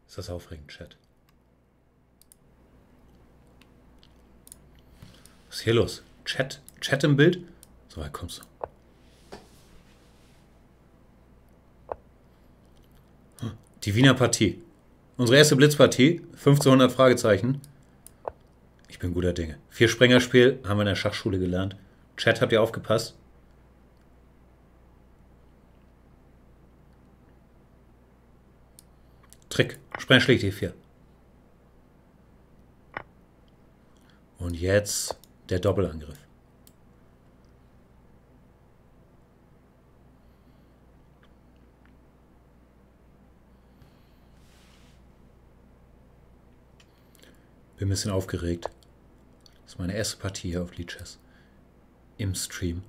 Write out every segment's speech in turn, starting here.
Ist das aufregend, Chat? Was ist hier los? Chat im Bild? So weit kommst du. Die Wiener Partie. Unsere erste Blitzpartie. 1500 Fragezeichen. Ich bin guter Dinge. 4 Sprengerspiel haben wir in der Schachschule gelernt. Chat, habt ihr aufgepasst? Trick. Sprenger schlägt E4. Und jetzt der Doppelangriff. Bin ein bisschen aufgeregt. Das ist meine erste Partie hier auf Lichess. Im Stream.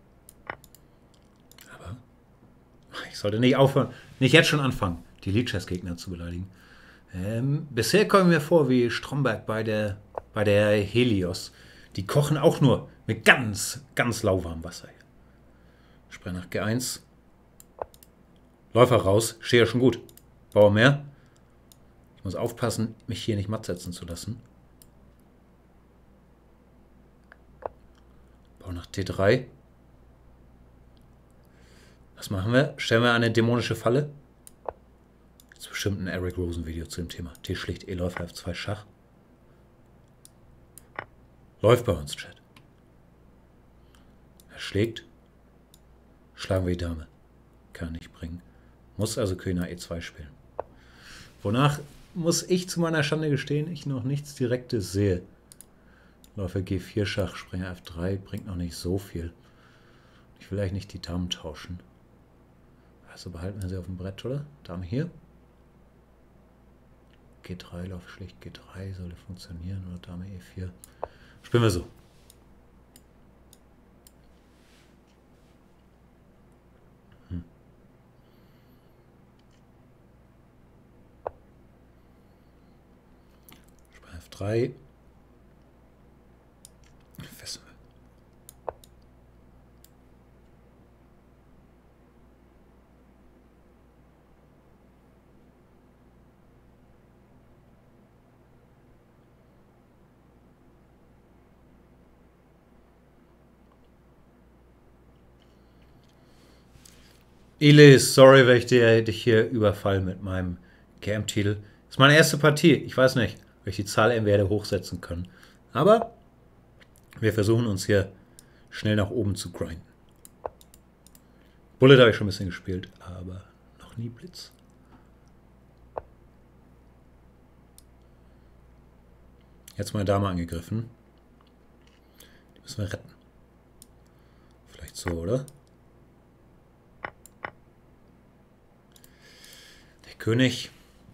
Aber ich sollte nicht aufhören, nicht jetzt schon anfangen, die Lichess-Gegner zu beleidigen. Bisher kommen wir vor wie Stromberg bei der Helios. Die kochen auch nur mit ganz, ganz lauwarmem Wasser. Sprecher nach G1. Läufer raus. Stehe ja schon gut. Bauer mehr. Ich muss aufpassen, mich hier nicht matt setzen zu lassen. Bauer nach D3. Was machen wir? Stellen wir eine dämonische Falle? Das ist bestimmt ein Eric Rosen Video zu dem Thema. T schlicht E Läufer F2 Schach. Läuft bei uns, Chat. Er schlägt. Schlagen wir die Dame. Kann nicht bringen. Muss also König nach E2 spielen. Wonach muss ich zu meiner Schande gestehen, ich noch nichts Direktes sehe. Läufer G4 Schach, Springer F3 bringt noch nicht so viel. Ich will eigentlich nicht die Damen tauschen. Also behalten wir sie auf dem Brett, oder? Dame hier. G3, Lauf schlicht G3, sollte funktionieren. Oder Dame E4. Spielen wir so. Springer F3. Fesseln wir. Elis, sorry, wenn ich dich hier überfall mit meinem GM-Titel. Das ist meine erste Partie. Ich weiß nicht, ob ich die Zahl irgendwie hätte hochsetzen können. Aber wir versuchen uns hier schnell nach oben zu grinden. Bullet habe ich schon ein bisschen gespielt, aber noch nie Blitz. Jetzt meine Dame angegriffen. Die müssen wir retten. Vielleicht so, oder? Der König.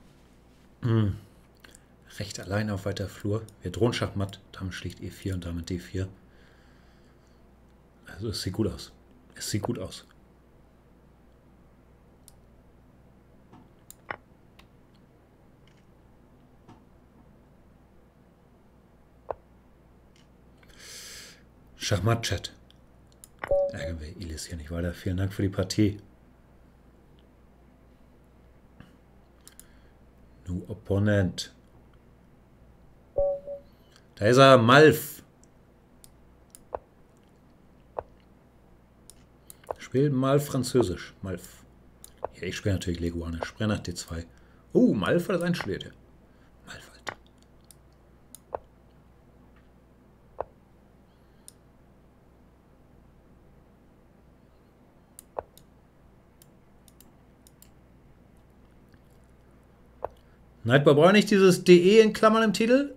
Recht allein auf weiter Flur. Wir drohen Schachmatt. Dame schlicht E4 und Dame D4. Also es sieht gut aus. Es sieht gut aus. Schachmatt-Chat. Ärgern wir Elis hier nicht weiter. Vielen Dank für die Partie. New Opponent. Da ist er, Malf. Spielt mal Französisch. Malf. Ja, ich spiele natürlich Leguane. Sprecher nach D2. Malf hat das einstudiert. Ja. Malf, Alter. Nightball, brauche ich nicht dieses DE in Klammern im Titel?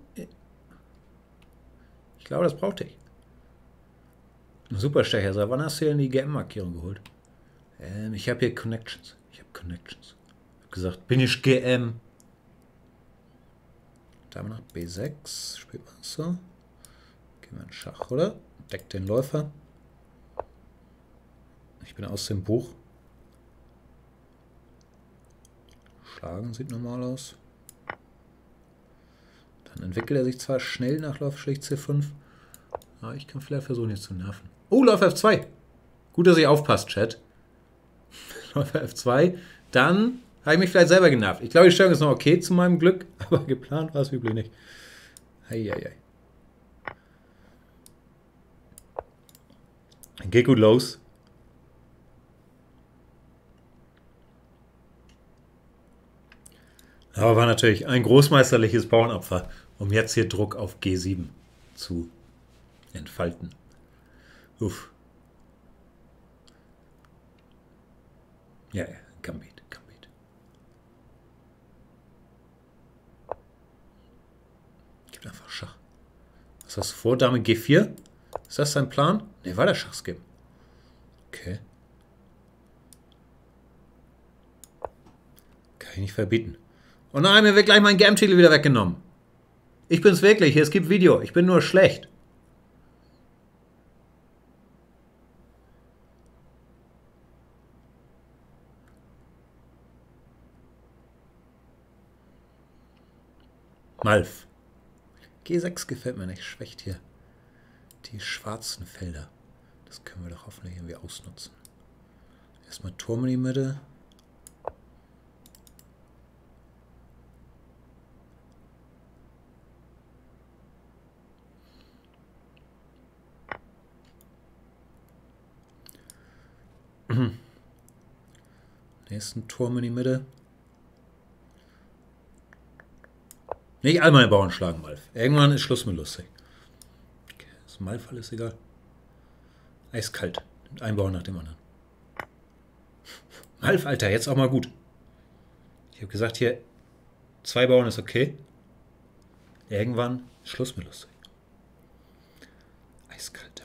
Ich glaube, das brauchte ich. Superstecher, seit wann hast du denn die GM-Markierung geholt? Ich habe hier Connections. Ich habe gesagt, bin ich GM. Dame nach B6. Spielt man so. Gehen wir in Schach, oder? Deckt den Läufer. Ich bin aus dem Buch. Schlagen sieht normal aus. Dann entwickelt er sich zwar schnell nach Läufer schlicht C5. Aber ich kann vielleicht versuchen, jetzt zu nerven. Läufer F2. Gut, dass ihr aufpasst, Chat. Läufer F2. Dann Habe ich mich vielleicht selber genervt. Ich glaube, die Stellung ist noch okay zu meinem Glück, aber geplant war es üblich nicht. Eieiei. Geht gut los. Aber war natürlich ein großmeisterliches Bauernopfer, um jetzt hier Druck auf G7 zu entfalten. Uff. Ja, ja, Gambit, Gambit. Gibt einfach Schach. Was hast du vor? Dame G4? Ist das dein Plan? Ne, war der Schachskip. Okay. Kann ich nicht verbieten. Oh nein, mir wird gleich mein Game-Titel wieder weggenommen. Ich bin's wirklich, es gibt Video. Ich bin nur schlecht. Malf. G6 gefällt mir nicht. Schwächt hier die schwarzen Felder. Das können wir doch hoffentlich irgendwie ausnutzen. Erstmal Turm in die Mitte. Nächsten Turm in die Mitte. Nicht all meine Bauern schlagen, Malf. Irgendwann ist Schluss mit lustig. Okay, ist Malf alles egal. Eiskalt. Nimmt ein Bauern nach dem anderen. Malf, Alter, jetzt auch mal gut. Ich habe gesagt, hier 2 Bauern ist okay. Irgendwann ist Schluss mit lustig. Eiskalte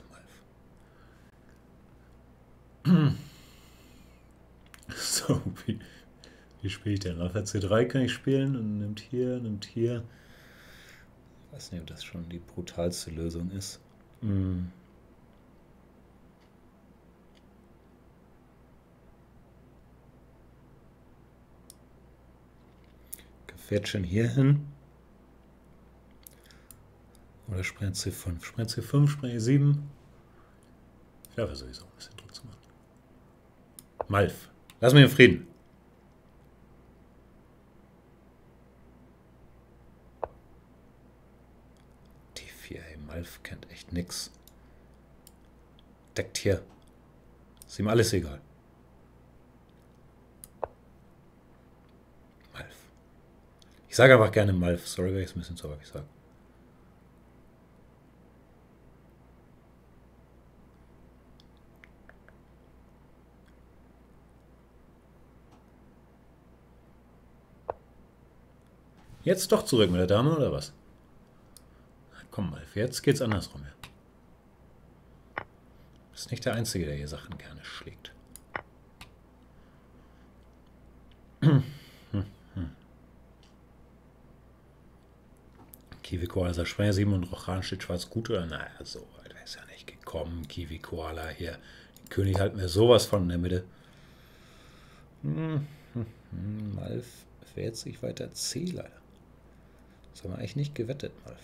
Malf. So, wie spiele ich denn? Auf der C3 kann ich spielen und nimmt hier, nimmt hier. Ich weiß nicht, ob das schon die brutalste Lösung ist. Fährt schon hier hin. Oder Sprint C5. Sprint C5, Sprint E7. Ja, aber sowieso ein bisschen Druck zu machen. Malf. Lass mich in Frieden. T4, ey. Malf kennt echt nix. Deckt hier. Ist ihm alles egal. Malf. Ich sage einfach gerne Malf. Sorry, wenn ich es ein bisschen zu häufig sage. Jetzt doch zurück mit der Dame, oder was? Komm, Malf, jetzt geht's andersrum. Ja. Ist nicht der Einzige, der hier Sachen gerne schlägt. Kiwi Koala ist Springer 7 und Rochan steht schwarz gut, oder? Naja, so weit ist ja nicht gekommen. Kiwi Koala hier. Den König halten wir sowas von in der Mitte. Malf fährt sich weiter C leider. Das haben wir eigentlich nicht gewettet, Malf.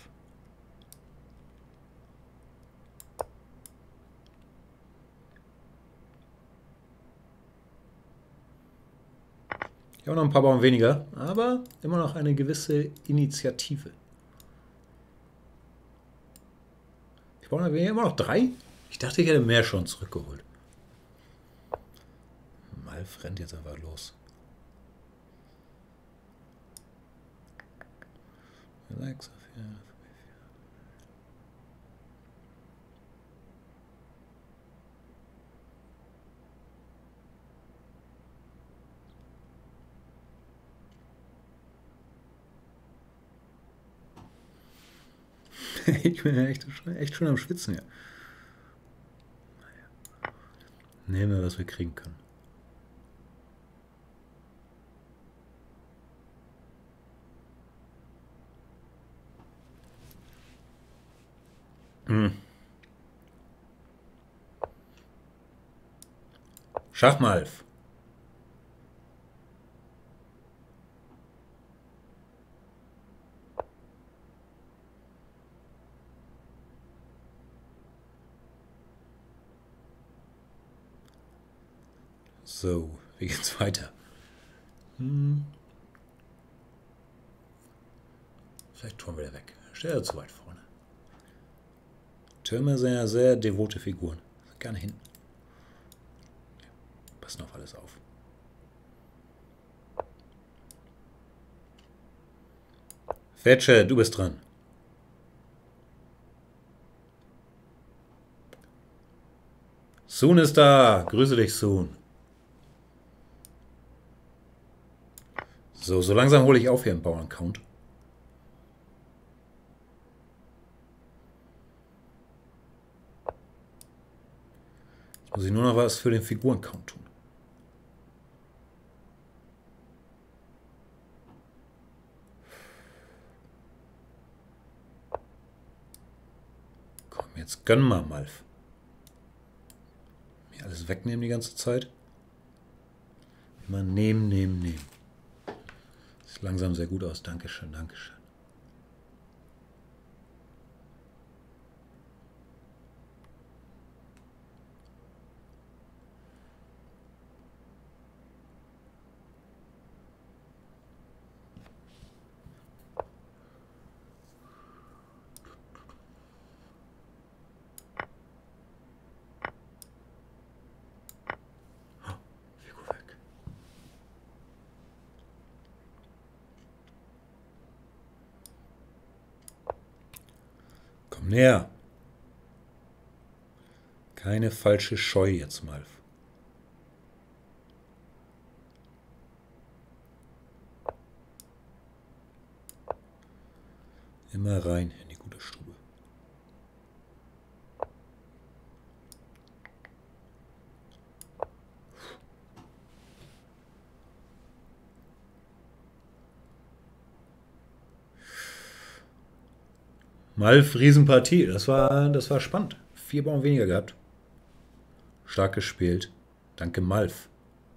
Ich habe noch ein paar Bauern weniger, aber immer noch eine gewisse Initiative. Ich brauche immer noch 3. Ich dachte, ich hätte mehr schon zurückgeholt. Malf rennt jetzt einfach los. 6 auf 4. Ich bin ja echt schon am Schwitzen hier. Naja. Nehmen wir, was wir kriegen können. Schachmalf. So, wie geht's weiter? Vielleicht Turm wieder weg. Steht er zu weit vorne. Türme sind ja sehr devote Figuren. Gerne hinten. Passen auf alles auf. Fetsche, du bist dran. Soon ist da. Grüße dich, Soon. So langsam hole ich auf hier im Bauern-Count. Jetzt muss ich nur noch was für den Figuren-Count tun. Komm, jetzt gönn mal, Malf. Mir alles wegnehmen die ganze Zeit. Immer nehmen. Sieht langsam sehr gut aus. Dankeschön. Figur weg. Komm näher. Keine falsche Scheu jetzt, Malf. Immer rein in die gute Stube. Malf, Riesenpartie. Das war spannend. 4 Bauern weniger gehabt. Stark gespielt. Danke, Malf.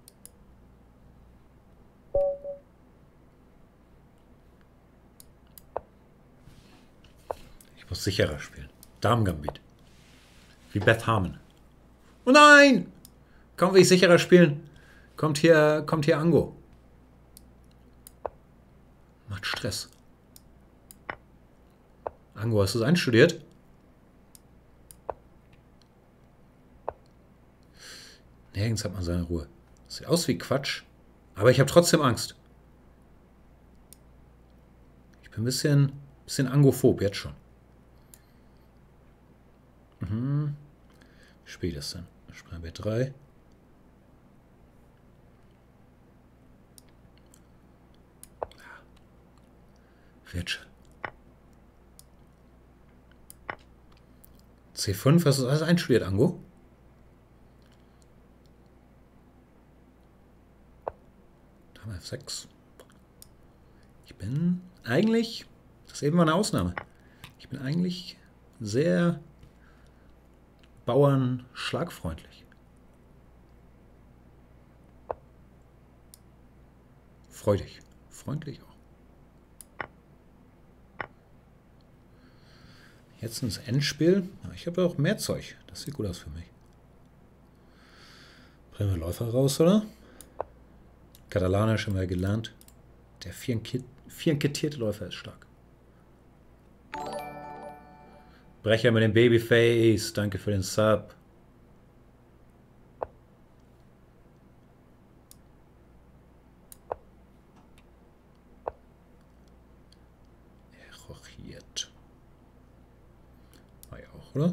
Ich muss sicherer spielen. Damen-Gambit. Wie Beth Harmon. Oh nein! Kaum will ich sicherer spielen, kommt hier Ango. Macht Stress. Ango, hast du es einstudiert? Nirgends hat man seine Ruhe. Sieht aus wie Quatsch, aber ich habe trotzdem Angst. Ich bin ein bisschen angophob jetzt schon. Wie spät ist denn? Sprechen wir 3. Wird schon. C5, hast du alles einstudiert, Ango? Dame F6. Ich bin eigentlich, das ist eben mal eine Ausnahme, ich bin eigentlich sehr bauernschlagfreundlich. Freudig. Freundlich auch. Jetzt ins Endspiel. Ich habe auch mehr Zeug. Das sieht gut aus für mich. Bringen wir Läufer raus, oder? Katalanisch haben wir gelernt. Der vierenkettierte Läufer ist stark. Brecher mit dem Babyface. Danke für den Sub. Rochiert. War ja auch, oder?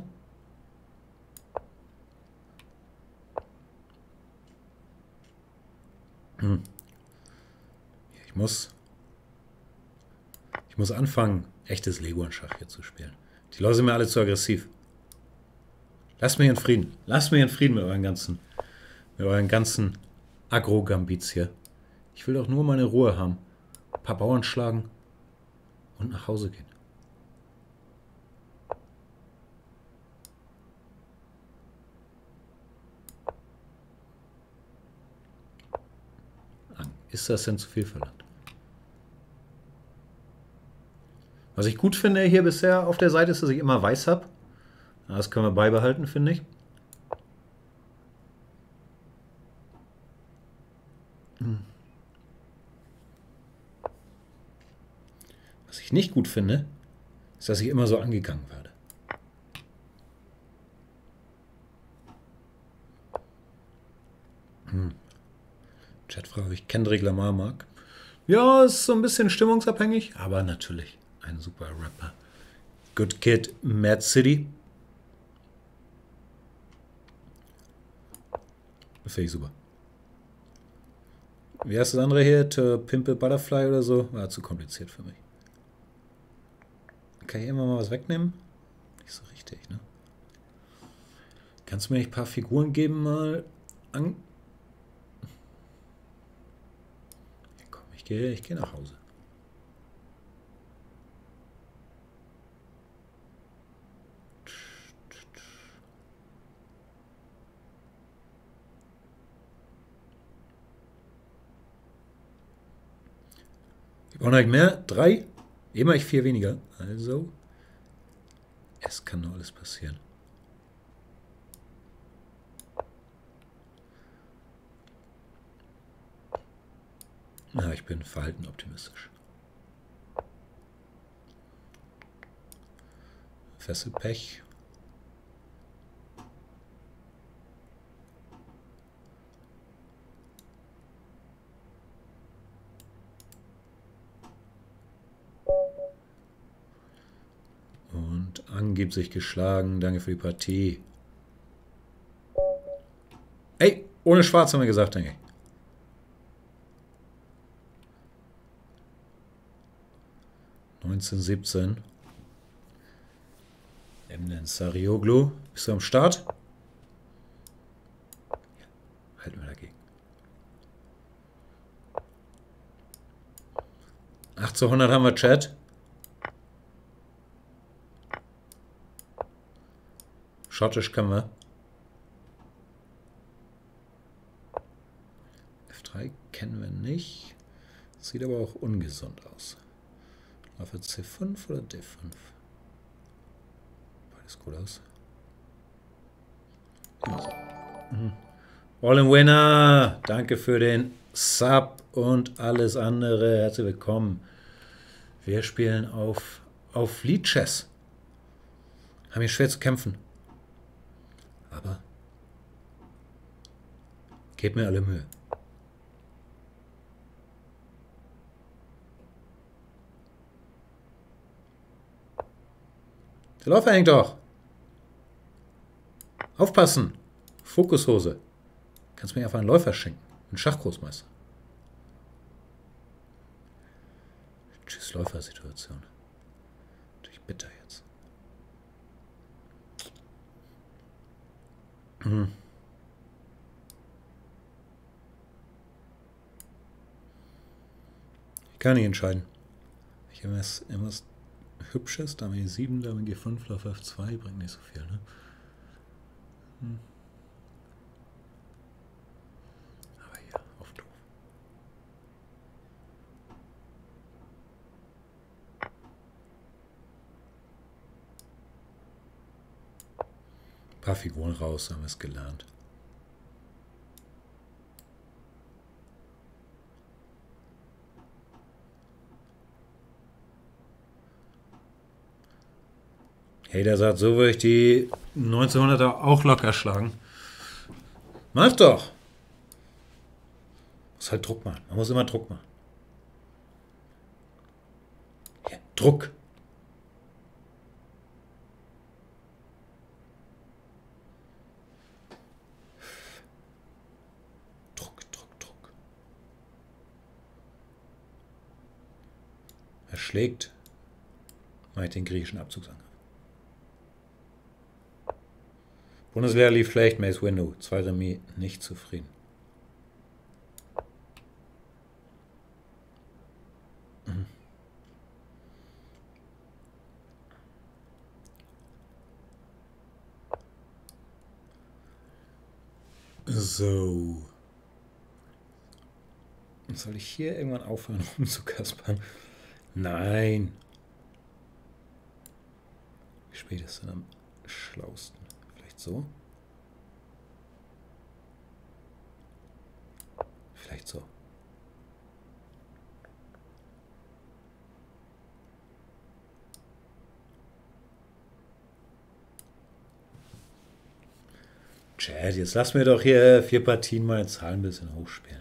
Ich muss anfangen, echtes Lego-Schach hier zu spielen. Die Leute sind mir alle zu aggressiv. Lasst mich in Frieden. Lasst mich in Frieden mit euren ganzen Agro-Gambits hier. Ich will doch nur meine Ruhe haben. Ein paar Bauern schlagen und nach Hause gehen. Ist das denn zu viel verlangt? Was ich gut finde hier bisher auf der Seite ist, dass ich immer weiß habe. Das können wir beibehalten, finde ich. Was ich nicht gut finde, ist, dass ich immer so angegangen werde. Chatfrage, ob ich Kendrick Lamar mag. Ja, ist so ein bisschen stimmungsabhängig, aber natürlich ein super Rapper. Good Kid, Mad City. Finde ich super. Wie heißt das andere hier? To Pimp a Butterfly oder so? War zu kompliziert für mich. Kann ich immer mal was wegnehmen? Nicht so richtig, ne? Kannst du mir nicht ein paar Figuren geben mal? Komm, ich gehe nach Hause. Wir brauchen eigentlich mehr. 3. Immer ich 4 weniger. Also, es kann nur alles passieren. Na, ich bin verhalten optimistisch. Fesselpech. Und angeblich geschlagen. Danke für die Partie. Ey, ohne Schwarz haben wir gesagt, denke ich. (19:17). Emden Sarioglu. Bist du am Start? Ja, halten wir dagegen. 8:100 haben wir Chat. Schottisch können wir. F3 kennen wir nicht. Sieht aber auch ungesund aus. Laufe C5 oder D5? Beides gut aus. All in Winner. Danke für den Sub und alles andere. Herzlich willkommen. Wir spielen auf Lichess. Haben hier schwer zu kämpfen. Aber gebt mir alle Mühe. Der Läufer hängt doch. Aufpassen. Fokushose. Kannst mir einfach einen Läufer schenken. Einen Schachgroßmeister. Tschüss, Läufersituation. Natürlich bitter jetzt. Ich kann nicht entscheiden. Ich habe irgendwas Hübsches. Dame E7, Dame G5, Läufer F2. Bringt nicht so viel, ne? Aber ja, auf doof. Ein paar Figuren raus, haben wir es gelernt. Hey, der sagt, so würde ich die 1900er auch locker schlagen. Mach doch! Muss halt Druck machen. Man muss immer Druck machen. Ja, Druck! Druck, Druck, Druck. Er schlägt. Mach ich den griechischen Abzugsangriff. Bundesliga lief schlecht, Mace Windu. 2 Remis, nicht zufrieden. So. Soll ich hier irgendwann aufhören rumzukaspern? Nein. Wie spät ist denn am schlausten? Vielleicht so? Vielleicht so. Chat, jetzt lass mir doch hier 4 Partien meine Zahlen ein bisschen hochspielen.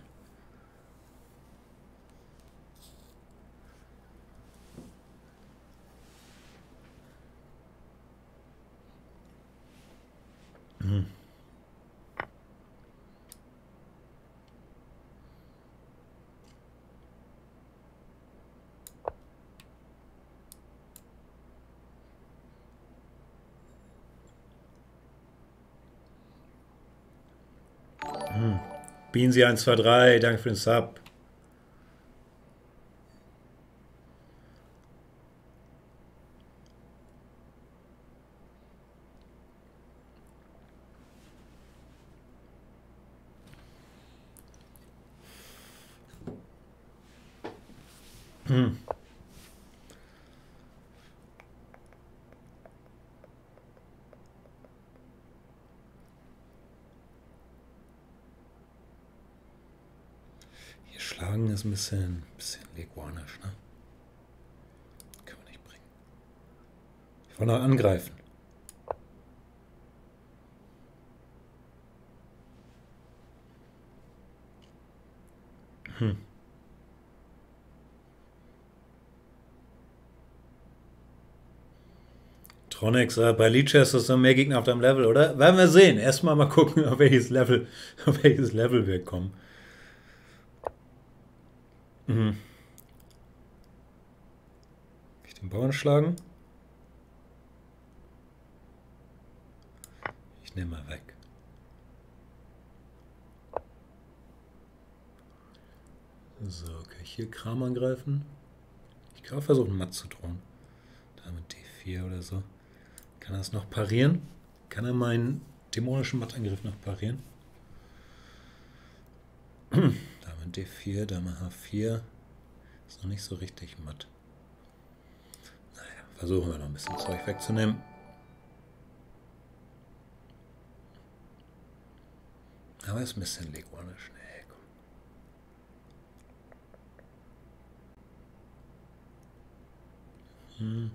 Beansy 123, danke für den Sub. Hier schlagen ist ein bisschen leguanisch, ne? Können wir nicht bringen. Ich wollte noch angreifen. Tronics, bei Leeches ist noch mehr Gegner auf deinem Level, oder? Werden wir sehen. Erstmal mal gucken, auf welches Level wir kommen. Kann ich den Bauern schlagen? Ich nehme mal weg. So, kann ich hier Kram angreifen? Ich kann auch versuchen, matt zu drohen. Da mit D4 oder so. Kann er das noch parieren? Kann er meinen dämonischen Mattangriff noch parieren? Dame D4, Dame H4. Ist noch nicht so richtig matt. Naja, versuchen wir noch ein bisschen Zeug wegzunehmen. Aber ist ein bisschen leguanisch. Nee, komm.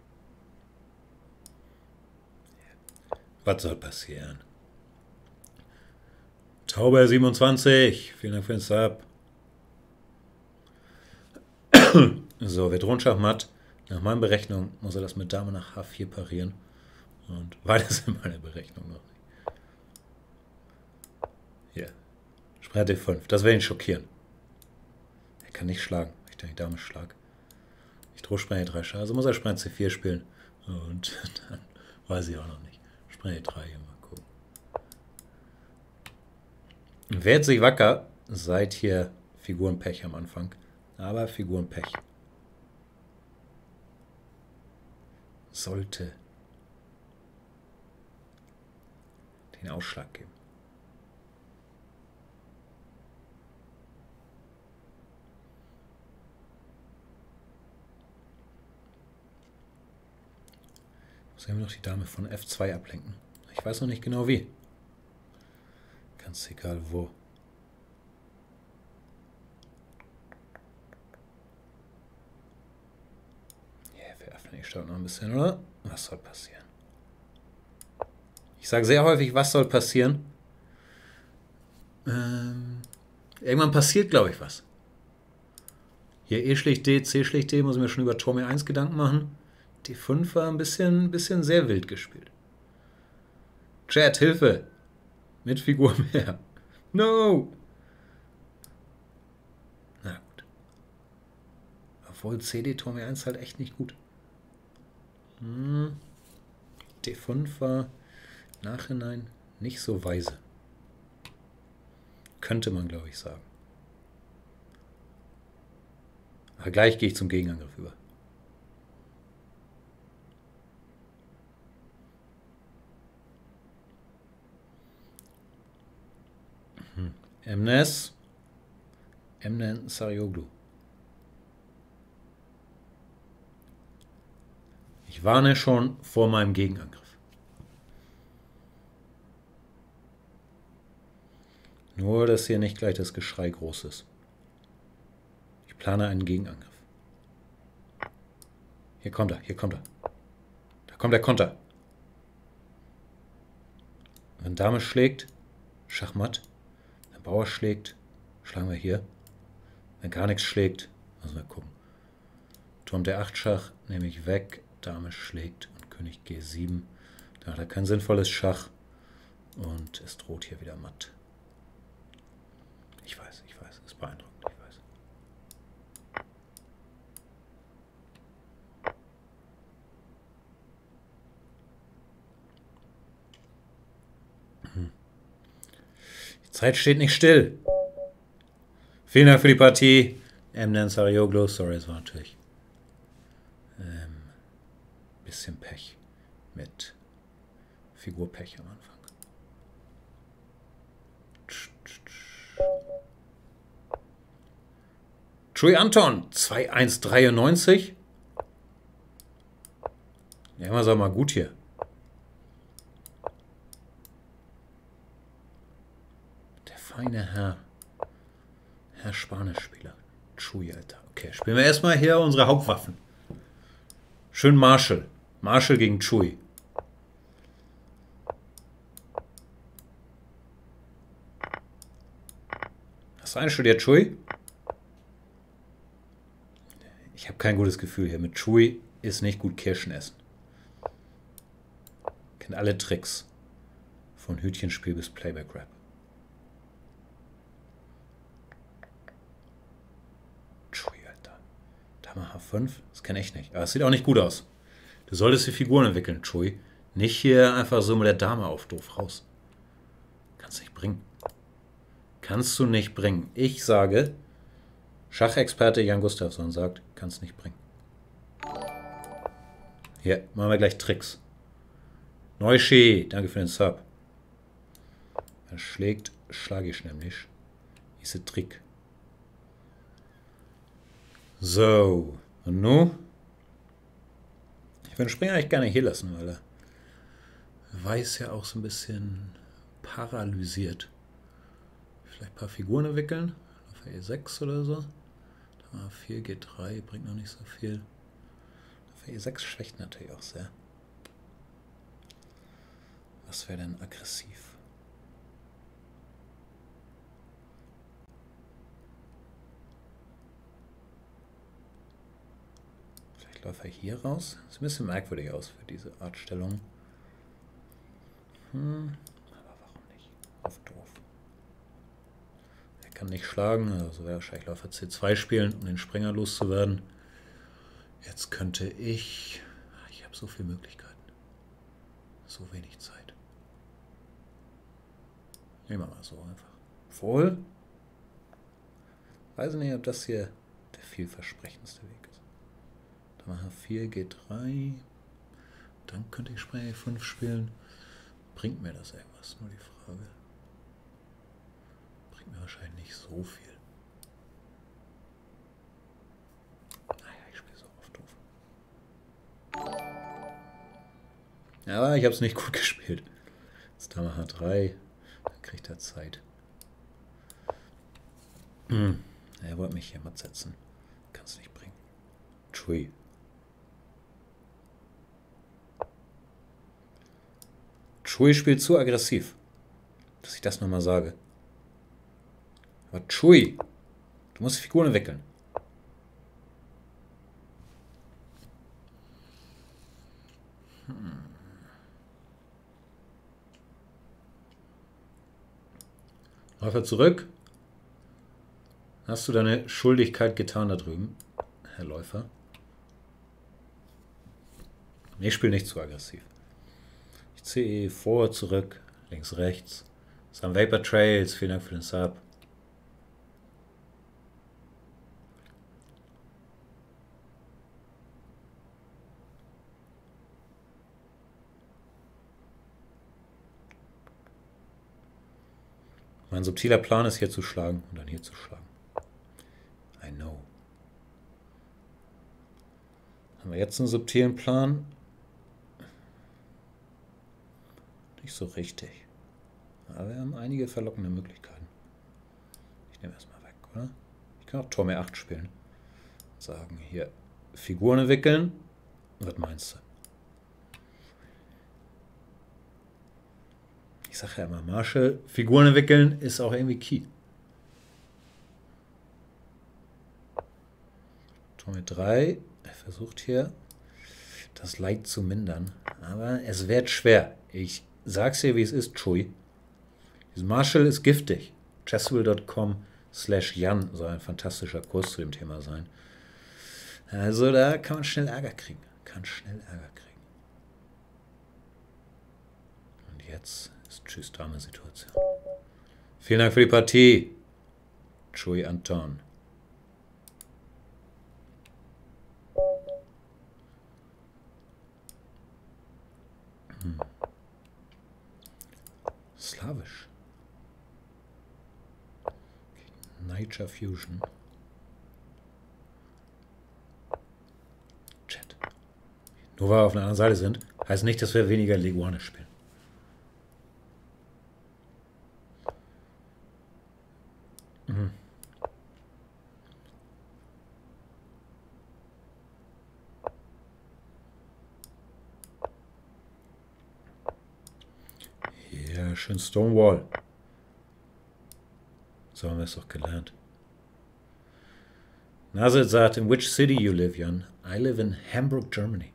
Was soll passieren? Tauber 27, vielen Dank für den Sub. So, wir drohen Schachmatt. Nach meiner Berechnung muss er das mit Dame nach H4 parieren. Und weiter sind meine Berechnung noch nicht. Hier. Sprecher D5. Das werde ihn schockieren. Er kann nicht schlagen, wenn ich dann die Dame schlag. Ich drohe Sprecher 3 Schach. Also muss er Sprecher C4 spielen. Und dann weiß ich auch noch nicht. Sprecher 3 hier mal gucken. Wehrt sich wacker. Seid hier Figurenpech am Anfang. Aber Figurenpech sollte den Ausschlag geben. Muss eben noch die Dame von F2 ablenken. Ich weiß noch nicht genau wie. Ganz egal wo. Wir öffnen die Stadt noch ein bisschen, oder? Was soll passieren? Ich sage sehr häufig, was soll passieren? Irgendwann passiert, glaube ich, was. Hier E schlicht D, C schlicht D, muss ich mir schon über Turm E1 Gedanken machen. D5 war ein bisschen sehr wild gespielt. Chat, Hilfe! Mit Figur mehr. No! Na gut. Obwohl CD Turm E1 halt echt nicht gut. D5 war im Nachhinein nicht so weise. Könnte man, glaube ich, sagen. Aber gleich gehe ich zum Gegenangriff über. Emnes Sarioglu. Ich warne schon vor meinem Gegenangriff. Nur, dass hier nicht gleich das Geschrei groß ist. Ich plane einen Gegenangriff. Hier kommt er, hier kommt er. Da kommt der Konter. Wenn Dame schlägt, Schachmatt. Wenn Bauer schlägt, schlagen wir hier. Wenn gar nichts schlägt, müssen wir gucken. Turm D8 Schach nehme ich weg. Dame schlägt und König G7. Da hat er kein sinnvolles Schach. Und es droht hier wieder matt. Ich weiß, ist beeindruckend, ich weiß. Die Zeit steht nicht still. Vielen Dank für die Partie. Emden Sarioglu, sorry, es war natürlich bisschen Pech mit Figurpech am Anfang. Chui Anton, 2,193. Ja, immer sag mal gut hier. Der feine Herr Spanischspieler. Chui, Alter. Okay, spielen wir erstmal hier unsere Hauptwaffen. Schön Marshall. Marshall gegen Chui. Hast du einstudiert, Chui? Ich habe kein gutes Gefühl hier. Mit Chui ist nicht gut Kirschen essen. Kennt alle Tricks. Von Hütchenspiel bis Playback-Rap. Chui, Alter. Dame H5? Das kenne ich nicht. Aber es sieht auch nicht gut aus. Du solltest die Figuren entwickeln, Chui. Nicht hier einfach so mit der Dame auf doof raus. Kannst nicht bringen. Kannst du nicht bringen. Ich sage, Schachexperte Jan Gustafsson sagt, kannst nicht bringen. Hier, machen wir gleich Tricks. Neushi, danke für den Sub. Wenn er schlägt, schlage ich nämlich. Ist ein Trick. So, und nun? Ich würde den Springer eigentlich gerne hier lassen, weil er weiß ja auch so ein bisschen paralysiert. Vielleicht ein paar Figuren entwickeln. Auf E6 oder so. A4, G3 bringt noch nicht so viel. Auf E6 schwächt natürlich auch sehr. Was wäre denn aggressiv? Vielleicht läuft er hier raus. Sieht ein bisschen merkwürdig aus für diese Art Stellung. Aber warum nicht? Auf doof. Er kann nicht schlagen, also wäre wahrscheinlich Läufer C2 spielen, um den Springer loszuwerden. Jetzt könnte ich habe so viele Möglichkeiten. So wenig Zeit. Nehmen wir mal so einfach. Obwohl, weiß nicht, ob das hier der vielversprechendste Weg ist. Dann machen wir 4, G3. Dann könnte ich Springer E5 spielen. Bringt mir das irgendwas? Nur die Frage. Bringt mir wahrscheinlich nicht so viel. Naja, ich spiele so oft doof. Aber ich habe es nicht gut gespielt. Jetzt Dame H3. Dann kriegt er Zeit. Er wollte mich hier matt setzen. Kann es nicht bringen. Chui. Chui spielt zu aggressiv. Dass ich das nochmal sage. Aber Chui, du musst Figuren entwickeln. Läufer zurück. Hast du deine Schuldigkeit getan da drüben, Herr Läufer? Ich spiele nicht zu aggressiv. Ich ziehe vor, zurück, links, rechts. Some Vapor Trails, vielen Dank für den Sub. Mein subtiler Plan ist hier zu schlagen und dann hier zu schlagen. I know. Haben wir jetzt einen subtilen Plan? Nicht so richtig. Aber wir haben einige verlockende Möglichkeiten. Ich nehme erstmal weg, oder? Ich kann auch Turm E8 spielen. Sagen hier Figuren entwickeln. Was meinst du? Ich sage ja immer, Marshall, Figuren entwickeln ist auch irgendwie key. Turm mit 3. Er versucht hier das Leid zu mindern. Aber es wird schwer. Ich sag's dir, wie es ist, Chui. Dieses Marshall ist giftig. Chessable.com/Jan soll ein fantastischer Kurs zu dem Thema sein. Also da kann man schnell Ärger kriegen. Und jetzt ist tschüss Drama-Situation. Vielen Dank für die Partie. Chui Anton. Slawisch. Nature Fusion. Chat. Nur weil wir auf einer anderen Seite sind, heißt nicht, dass wir weniger Leguane spielen. Ja, schön Stonewall. So haben wir es doch gelernt. Nazit sagt, in which city you live, Jan? I live in Hamburg, Germany.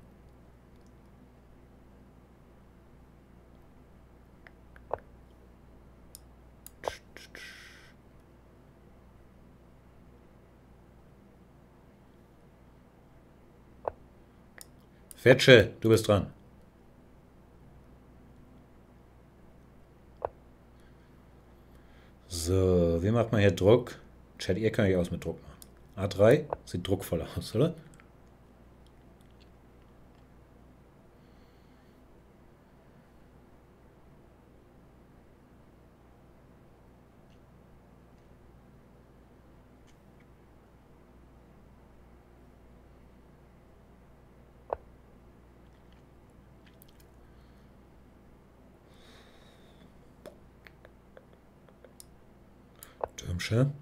Fetsche, du bist dran. So, wie macht man hier Druck? Chat, ihr könnt euch aus mit Druck machen. A3 sieht druckvoll aus, oder? Türmsche.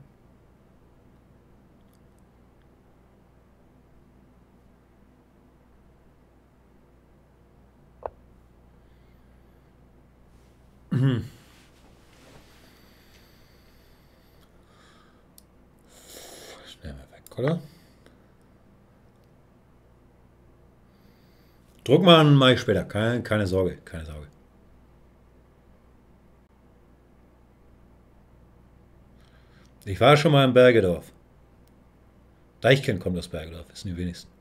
Schnell mal weg, oder? Druck machen mache ich später. Keine Sorge, keine Sorge. Ich war schon mal in Bergedorf. Deichkind kommt aus Bergedorf, wissen die wenigsten.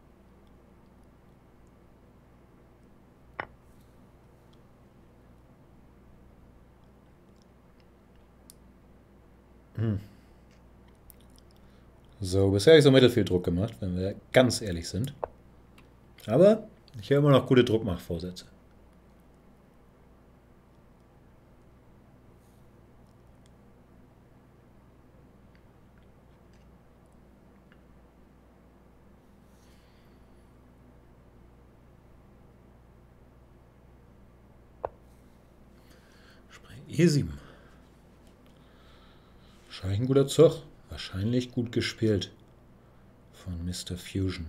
So, bisher habe ich so mittelfiel Druck gemacht, wenn wir ganz ehrlich sind. Aber ich habe immer noch gute Druckmachvorsätze. E7. Wahrscheinlich ein guter Zug. Wahrscheinlich gut gespielt von Mr. Fusion.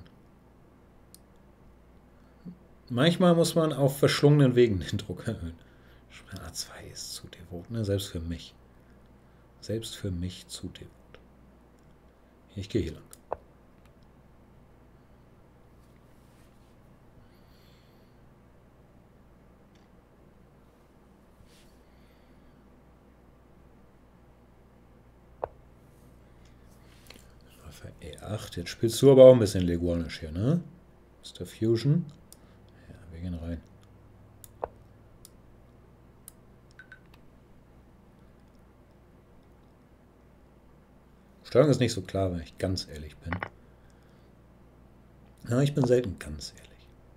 Manchmal muss man auf verschlungenen Wegen den Druck erhöhen. A2 ist zu devot, ne? Selbst für mich. Selbst für mich zu devot. Ich gehe hier lang. E8. Jetzt spielst du aber auch ein bisschen Leguanisch hier, ne? Mr. Fusion. Ja, wir gehen rein. Steuerung ist nicht so klar, wenn ich ganz ehrlich bin. Ja, ich bin selten ganz ehrlich.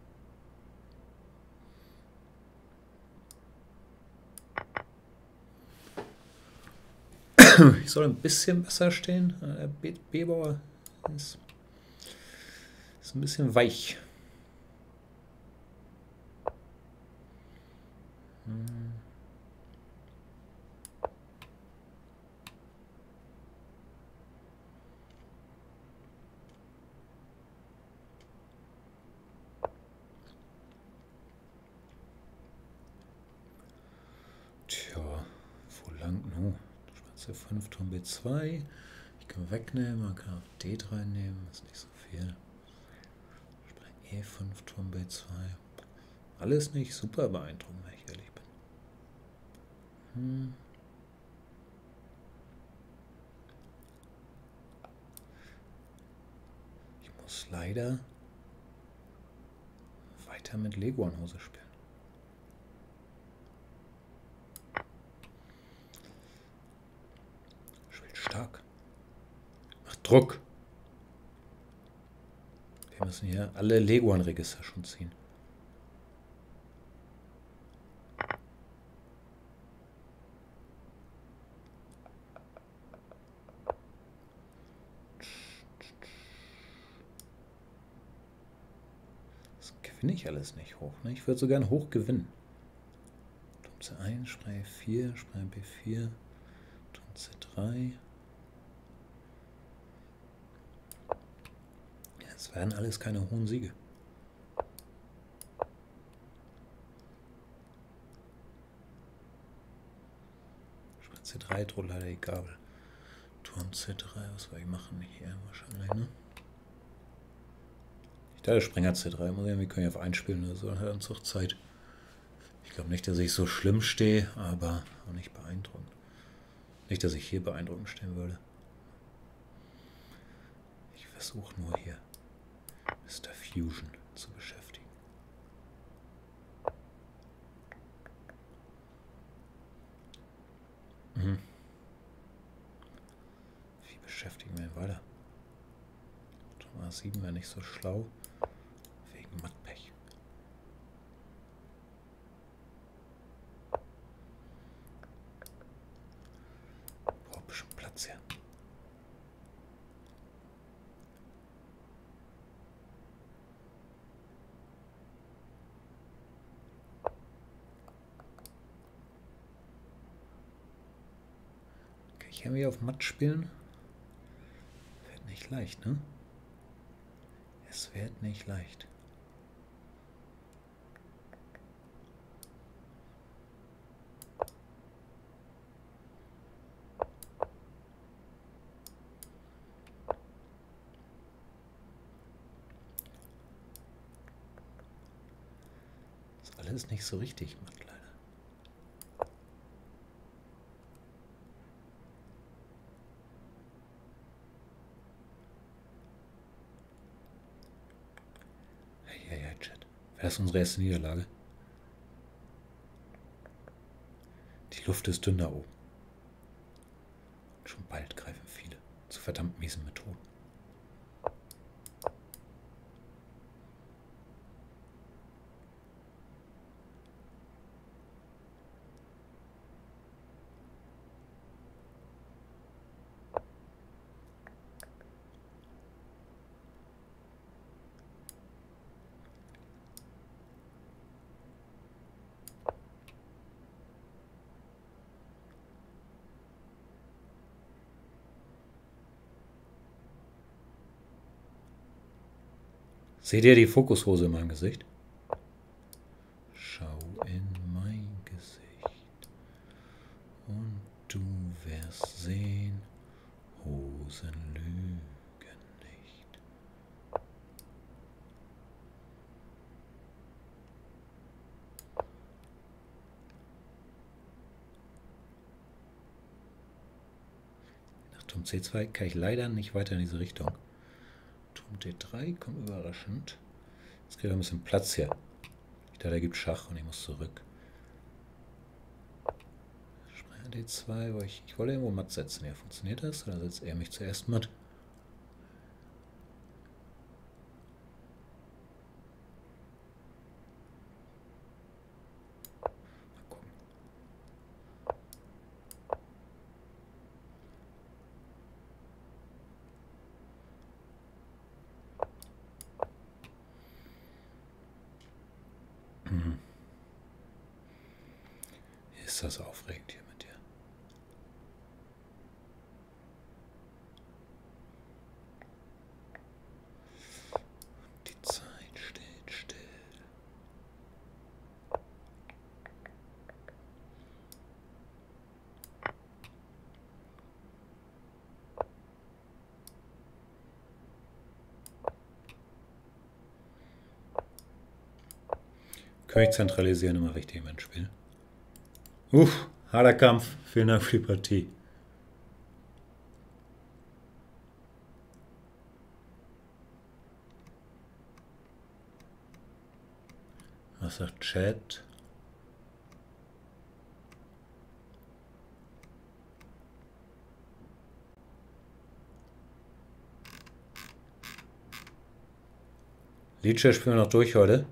Ich soll ein bisschen besser stehen. Der B-Bauer ist ein bisschen weich. C5, Turm B2. Ich kann wegnehmen, man kann auch D3 nehmen, ist nicht so viel. E5, Turm B2. Alles nicht super beeindruckend, wenn ich ehrlich bin. Ich muss leider weiter mit Leguanhose spielen. Spielt stark. Macht Druck. Wir müssen hier alle Leguan-Register schon ziehen. Das gewinne ich alles nicht hoch. Ne? Ich würde so gern hoch gewinnen. Turm C1, Sprei E4, Sprei B4, Turm C3. Es werden alles keine hohen Siege. Sprei C3 droht leider die Gabel. Turm C3, was soll ich machen? Hier wahrscheinlich, ne? Ich dachte, Springer C3, muss ich irgendwie können auf einspielen oder so, dann hat er uns auch Zeit. Ich glaube nicht, dass ich so schlimm stehe, aber auch nicht beeindruckend. Nicht, dass ich hier beeindruckend stehen würde. Ich versuche nur hier Mr. Fusion zu beschäftigen. Wie beschäftigen wir ihn weiter? Turm A7 wäre nicht so schlau, wegen Mattpech. Braucht ein bisschen Platz hier. Kann ich irgendwie auf Matt spielen? Wird nicht leicht, ne? Es wird nicht leicht. Ist alles nicht so richtig matt, leider. Ja, Chat. Wäre das unsere erste Niederlage? Die Luft ist dünn da oben. Schon bald greifen viele zu verdammt miesen Methoden. Seht ihr die Fokushose in meinem Gesicht? Schau in mein Gesicht und du wirst sehen, Hosen lügen nicht. Nach Turm C2 kann ich leider nicht weiter in diese Richtung. Turm D3 kommt überraschend. Jetzt kriegt er ein bisschen Platz hier. Ich dachte, er gibt Schach und ich muss zurück. Springer D2, wo ich wollte irgendwo matt setzen. Ja, funktioniert das? Oder setzt er mich zuerst matt? Mal gucken. Ist das aufregend hier mit dir? Die Zeit steht still. König zentralisieren immer richtig im Endspiel. Harter Kampf. Vielen Dank für die Partie. Was sagt Chat? Lidscher spielen wir noch durch heute.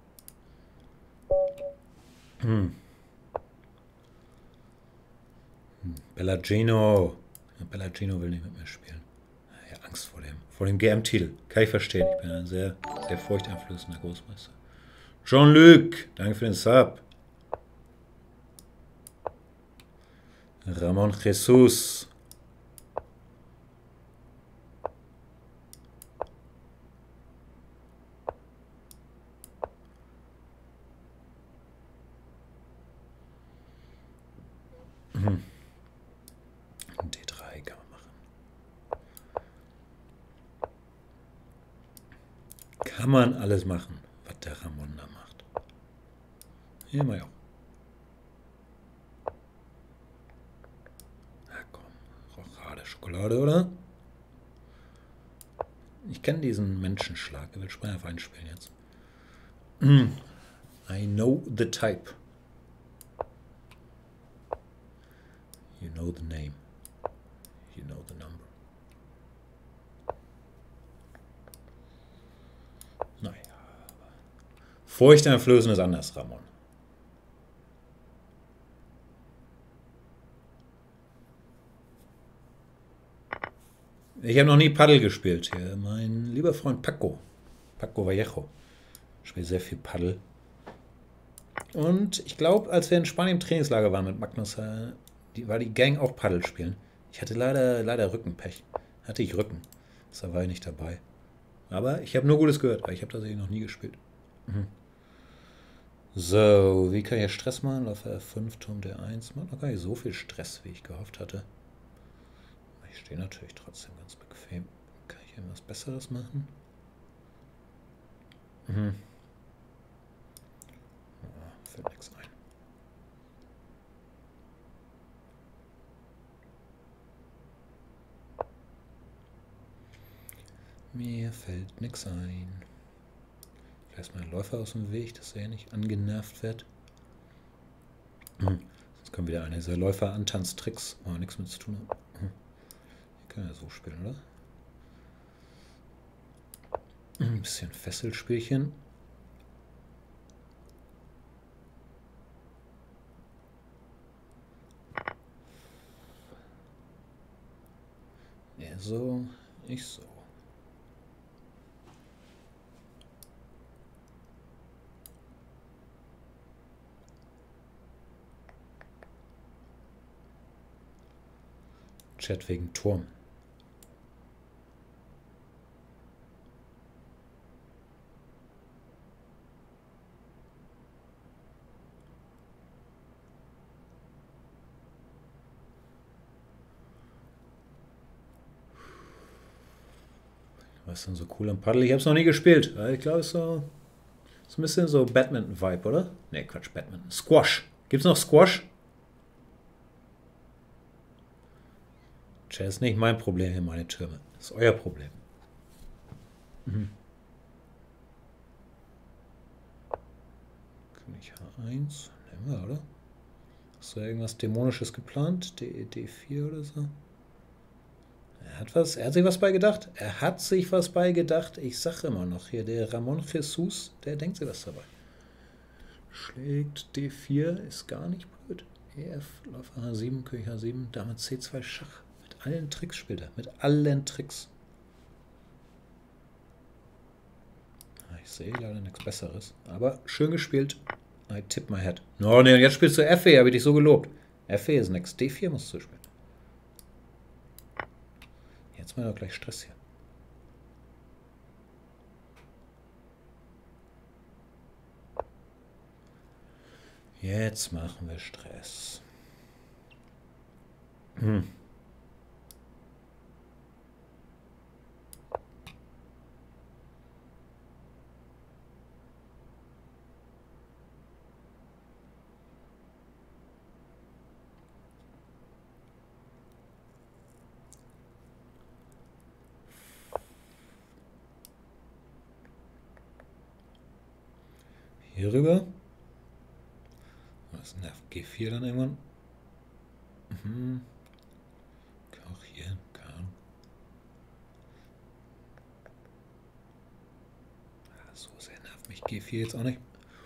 Bellagino. Ja, Bellagino will nicht mit mir spielen. Ja, Angst vor dem GM-Titel. Kann ich verstehen. Ich bin ein sehr, sehr furchteinflößender Großmeister. Jean-Luc, danke für den Sub. Ramon Jesus. D3 kann man machen. Kann man alles machen, was der Ramon da macht. Hier mal ja. Na komm, Rochade, Schokolade, oder? Ich kenne diesen Menschenschlag. Er will Speyer auf einspielen jetzt. I know the type. You know the name. You know the number. Naja. Furchteinflößend ist anders, Ramon. Ich habe noch nie Paddel gespielt hier. Mein lieber Freund Paco Vallejo, spielt sehr viel Paddel. Und ich glaube, als wir in Spanien im Trainingslager waren mit Magnus, war die Gang auch Paddel spielen. Ich hatte leider Rückenpech. Hatte ich Rücken. Deshalb war ich nicht dabei. Aber ich habe nur Gutes gehört, weil ich habe tatsächlich noch nie gespielt. So, wie kann ich jetzt Stress machen? Läufer F5, Turm D1. Macht noch gar nicht so viel Stress, wie ich gehofft hatte. Ich stehe natürlich trotzdem ganz bequem. Kann ich irgendwas Besseres machen? Ja, fällt nichts ein. Mir fällt nichts ein. Vielleicht mal ein Läufer aus dem Weg, dass er nicht angenervt wird. Sonst können wieder eine dieser Läufer-Antanztricks, wo nichts mit zu tun haben. Hier können wir so spielen, oder? Ein bisschen Fesselspielchen. Er so, ich so. Chat wegen Turm. Was ist denn so cool am Paddel? Ich habe es noch nie gespielt. Ich glaube, es ist so ein bisschen so Badminton-Vibe, oder? Ne, Quatsch, Badminton. Squash. Gibt's noch Squash? Tja, ist nicht mein Problem hier, meine Türme. Das ist euer Problem. König H1. Nehmen wir, oder? Hast du irgendwas Dämonisches geplant? D4 oder so? Er hat sich was bei gedacht. Er hat sich was bei gedacht. Ich sage immer noch hier, der Ramon Jesus, der denkt sich was dabei. Schlägt D4, ist gar nicht blöd. EF, Läufer H7, König H7, Dame C2 Schach. Mit allen Tricks spielt er. Mit allen Tricks. Ich sehe leider nichts Besseres. Aber schön gespielt. I tip my head. No, ne, jetzt spielst du FE, habe ich dich so gelobt. FE ist nix. D4 musst du spielen. Jetzt mal doch gleich Stress hier. Jetzt machen wir Stress. Hier rüber. Was nervt G4 dann irgendwann? Auch hier, keine Ahnung. So sehr nervt mich G4 jetzt auch nicht.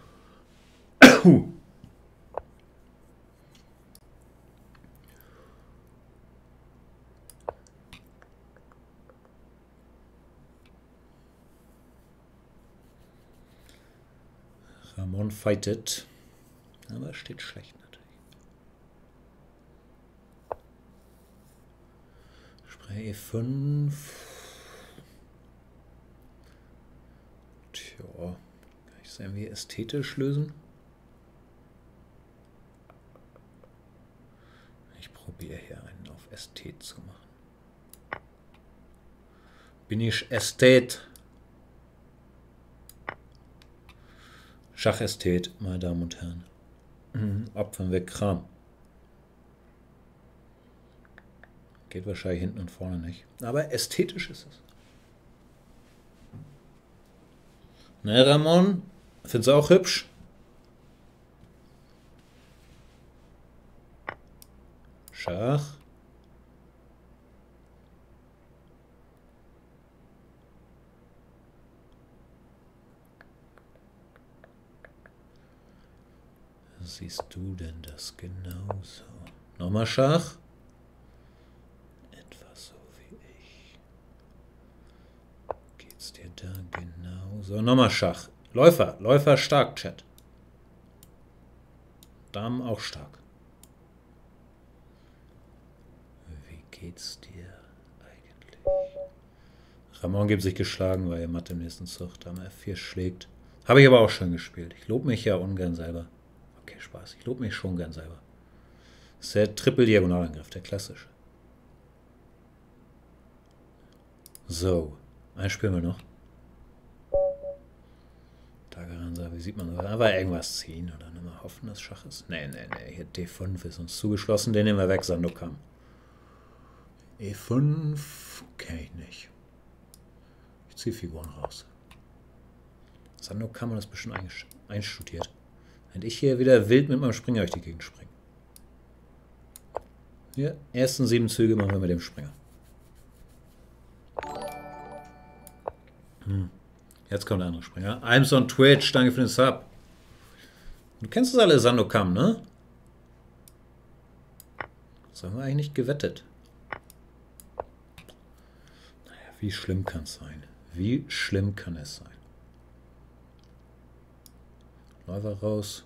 Ramon fightet. Aber steht schlecht natürlich. Spray E5. Tja, kann ich das irgendwie ästhetisch lösen? Ich probiere hier einen auf Ästhet zu machen. Bin ich Ästhet? Schachästhet, meine Damen und Herren. Opfern wir Kram. Geht wahrscheinlich hinten und vorne nicht. Aber ästhetisch ist es. Ne, Ramon? Findest du auch hübsch? Schach. Siehst du denn das genauso? Nochmal Schach. Etwa so wie ich. Geht's dir da genauso? Nochmal Schach. Läufer. Läufer stark, Chat. Damen auch stark. Wie geht's dir eigentlich? Ramon gibt sich geschlagen, weil er Matt im nächsten Zug Dame F4 schlägt. Habe ich aber auch schon gespielt. Ich lobe mich ja ungern selber. Okay, Spaß. Ich lobe mich schon gern selber. Das ist der Triple-Diagonalangriff, der klassische. So, ein spielen wir noch. Dagaransa, wie sieht man das? Aber irgendwas ziehen oder nicht mal hoffen, dass Schach ist. Nee. Hier D5 ist uns zugeschlossen. Den nehmen wir weg, Sandokan. E5 kenne ich nicht. Ich ziehe Figuren raus. Sandokan hat das bestimmt einstudiert. Wenn ich hier wieder wild mit meinem Springer durch die Gegend springe. Hier, ersten 7 Züge machen wir mit dem Springer. Jetzt kommt der andere Springer. I'm on Twitch, danke für den Sub. Du kennst das alle, Sandokan, ne? Das haben wir eigentlich nicht gewettet. Naja, wie schlimm kann es sein? Wie schlimm kann es sein? Läufer raus.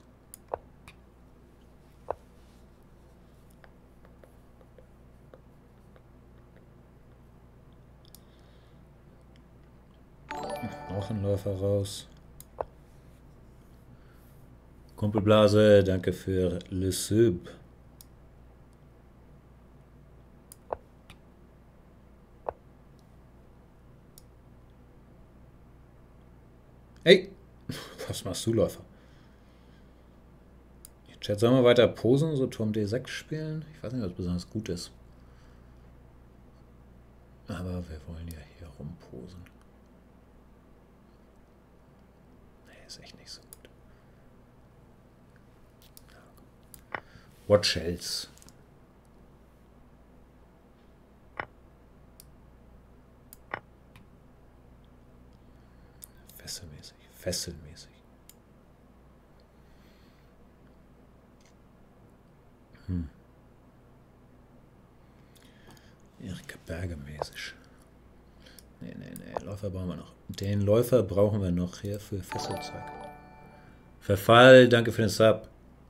Auch ein Läufer raus. Kumpelblase, danke für Le Sub. Hey, was machst du, Läufer? Chat, sollen wir weiter posen, so Turm D6 spielen? Ich weiß nicht, was besonders gut ist. Aber wir wollen ja hier rumposen. Nee, ist echt nicht so gut. What else? Fesselmäßig. Fesselmäßig. Erika Berger mäßig. Nee. Läufer brauchen wir noch. Den Läufer brauchen wir noch hier für Fesselzeug. Verfall, danke für den Sub.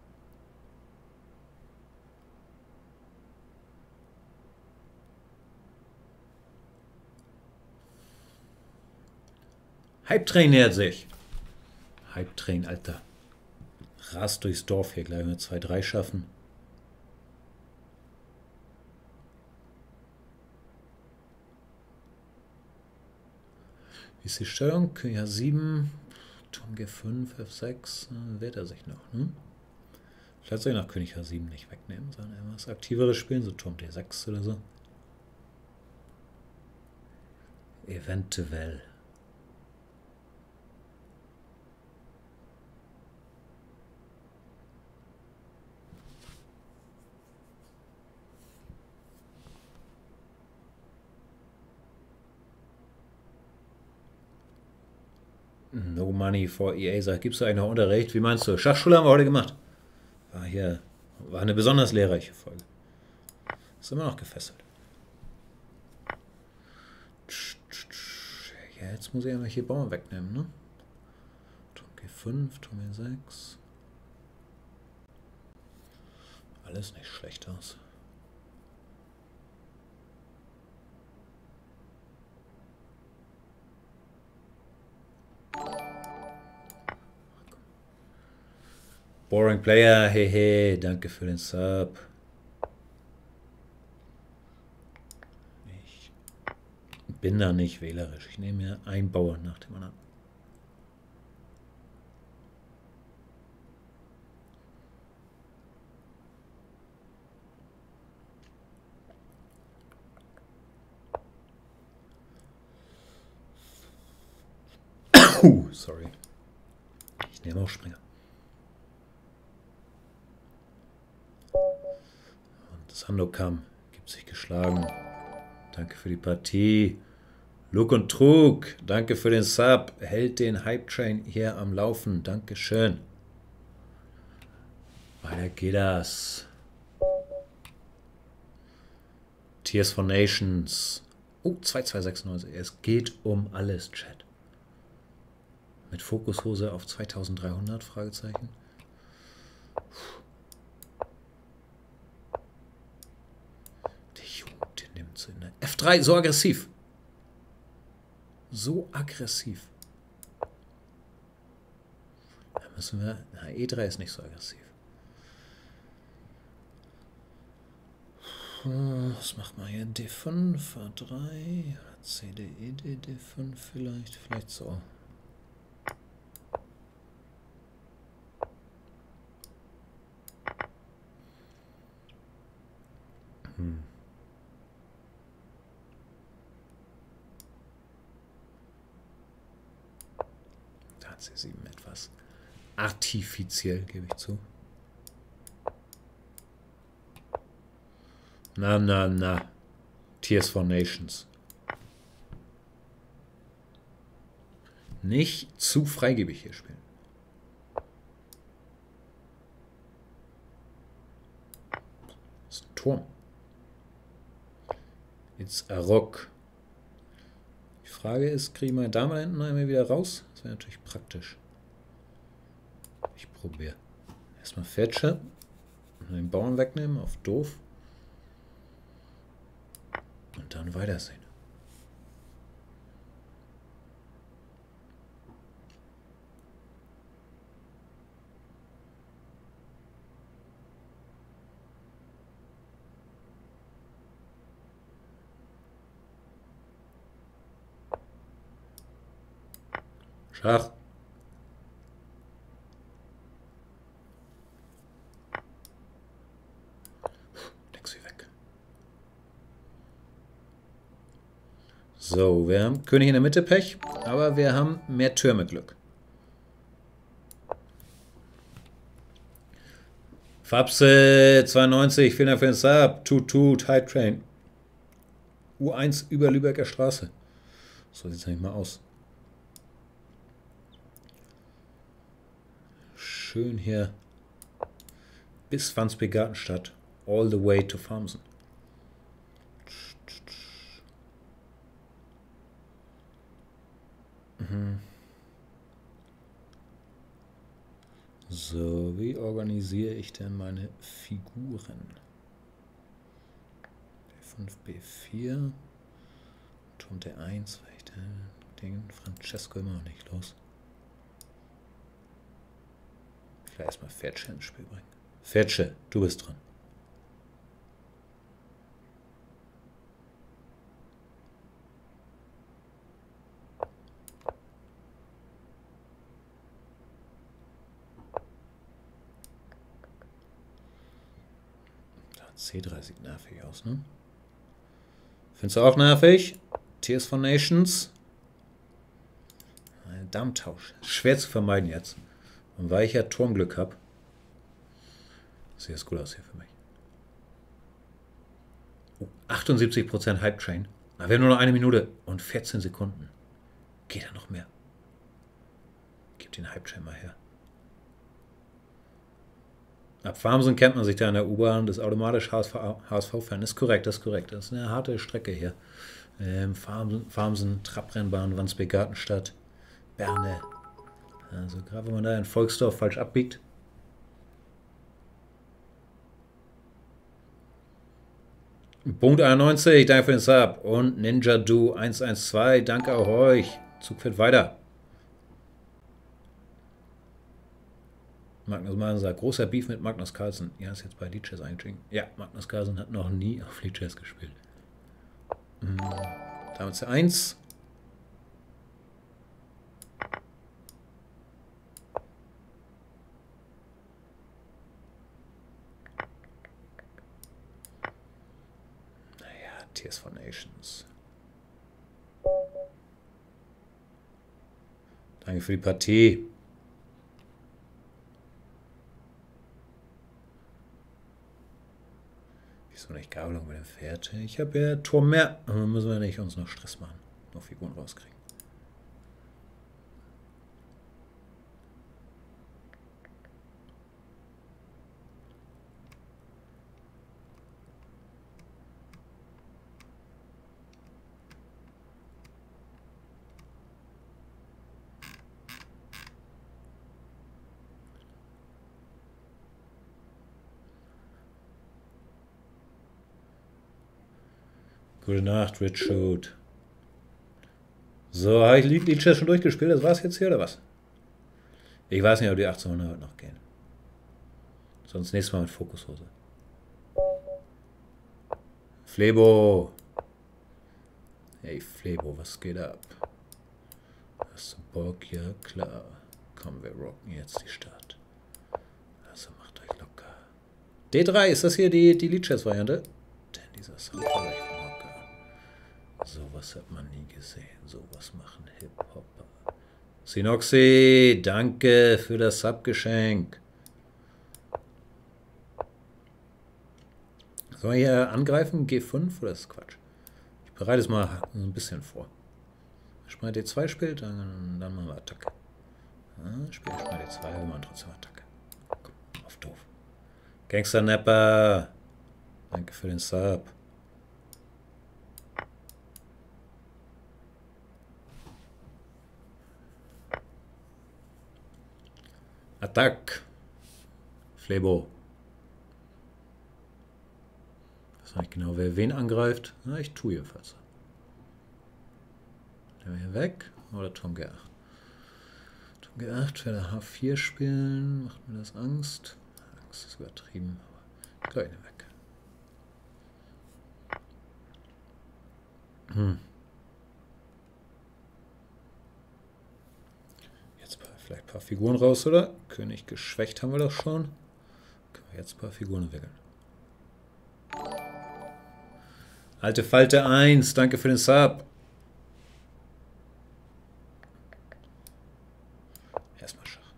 Hype-Train nähert sich. Hype-Train, Alter. Rast durchs Dorf hier, gleich mal 2-3 schaffen. Wie ist die Stellung? König H7, Turm G5, F6, wehrt er sich noch, ne? Vielleicht soll ich nach König H7 nicht wegnehmen, sondern etwas aktiveres spielen, so Turm D6 oder so. Eventuell. No money for EA, sagt, gibst du eigentlich noch Unterricht? Wie meinst du? Schachschule haben wir heute gemacht. War eine besonders lehrreiche Folge. Ist immer noch gefesselt. Ja, jetzt muss ich ja hier Bauern wegnehmen, ne? Turm G5, Turm E6. Alles nicht schlecht aus. Boring Player, hehe, danke für den Sub. Ich bin da nicht wählerisch. Ich nehme mir einen Bauern nach dem anderen. Sorry. Ich nehme auch Springer. Und Sandokan gibt sich geschlagen. Danke für die Partie. Luke und Trug, danke für den Sub. Hält den Hype-Train hier am Laufen. Dankeschön. Weiter geht das. Tears for Nations. Oh, 2296. Es geht um alles, Chat. Mit Fokushose auf 2300? Fragezeichen. Der Jugend nimmt so in der F3, so aggressiv. So aggressiv. Da müssen wir... Na, E3 ist nicht so aggressiv. Was macht man hier? D5, A3, CDE, D5 vielleicht. Vielleicht so. Da hat C7 etwas artifiziell, gebe ich zu. Na. Tears for Nations. Nicht zu freigebig hier spielen. Das ist ein Turm. It's a rock. Die Frage ist, kriege ich meine Dame da hinten einmal wieder raus? Das wäre natürlich praktisch. Ich probiere. Erstmal Fetsche. Den Bauern wegnehmen auf doof. Und dann weitersehen. Schach. Denkst du weg. So, wir haben König in der Mitte Pech, aber wir haben mehr Türme Glück. Fabse 92, vielen Dank für den Sub. Tut, Hype Train. U1 über Lübecker Straße. So sieht es nämlich mal aus. Schön hier bis Wandsbek-Gartenstadt. All the way to Farmsen. So, wie organisiere ich denn meine Figuren? B5, B4. Turm D1, weil ich den Francesco immer noch nicht los. Vielleicht erstmal Fetsche ins Spiel bringen. Fetsche, du bist dran. C3 sieht nervig aus, ne? Findest du auch nervig? Tears for Nations. Dammtausch. Schwer zu vermeiden jetzt. Und weil ich ja Turmglück habe, sieht das gut aus hier für mich. Oh, 78% Hype Train. Aber wir haben nur noch 1 Minute und 14 Sekunden. Geht da noch mehr? Gib den Hype-Chain mal her. Ab Farmsen kennt man sich da in der U-Bahn. Das ist automatisch HSV-Fan. Ist korrekt, das ist korrekt. Das ist eine harte Strecke hier. Farmsen, Trabrennbahn, Wandsbek-Gartenstadt, Berne. Also gerade wenn man da in Volksdorf falsch abbiegt. Punkt 91, danke für den Sub. Und Ninja Du 112, danke auch euch. Zug fährt weiter. Magnus Martin sagt, großer Beef mit Magnus Carlsen. Ja, ist jetzt bei Lichess eingestiegen. Ja, Magnus Carlsen hat noch nie auf Lichess gespielt. Damit C1. Naja, Tears for Nations. Danke für die Partie. Wieso nicht Gabelung mit dem Pferd? Ich habe ja Turm mehr. Dann müssen wir nicht uns noch Stress machen. Noch Figuren rauskriegen. Gute Nacht, Richard. So, habe ich Lichess schon durchgespielt? Das war's jetzt hier, oder was? Ich weiß nicht, ob die 1800 noch gehen. Sonst nächstes Mal mit Fokushose. Flebo. Hey, Flebo, was geht ab? Hast du Bock? Ja, klar. Komm, wir rocken jetzt die Stadt. Also macht euch locker. D3, ist das hier die Lichess-Variante? Denn dieser Sound von locker. Sowas hat man nie gesehen. Sowas machen Hip-Hopper. Sinoxi, danke für das Sub-Geschenk. Sollen wir hier angreifen? G5 oder ist das Quatsch? Ich bereite es mal ein bisschen vor. Spieler D2 spielt, dann machen wir Attacke. Ja, Spieler D2, wir machen trotzdem Attacke. Komm, auf doof. Gangster-Napper, danke für den Sub. Attack. Flebo. Ich weiß nicht genau, wer wen angreift. Na, ich tue jedenfalls. Der hier weg. Oder Turm G8. Turm G8, werde H4 spielen. Macht mir das Angst? Angst ist übertrieben. Aber gleich weg. Vielleicht ein paar Figuren raus, oder? König geschwächt haben wir doch schon. Können wir jetzt ein paar Figuren entwickeln. Alte Falte 1, danke für den Sub. Erstmal Schach.